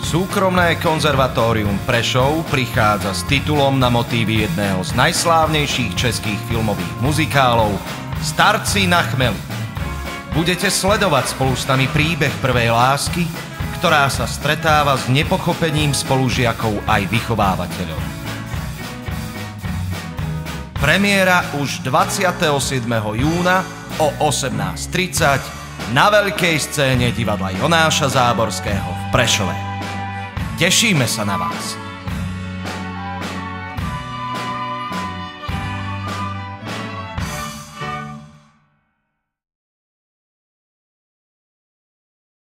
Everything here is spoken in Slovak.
Súkromné konzervatórium Prešov prichádza s titulom na motívy jedného z najslávnejších českých filmových muzikálov Starci na chmeli. Budete sledovať spolu s nami príbeh prvej lásky, ktorá sa stretáva s nepochopením spolužiakov aj vychovávateľov. Premiéra už 27. júna o 18:30 na veľkej scéne divadla Jonáša Záborského v Prešove. Tešíme sa na vás.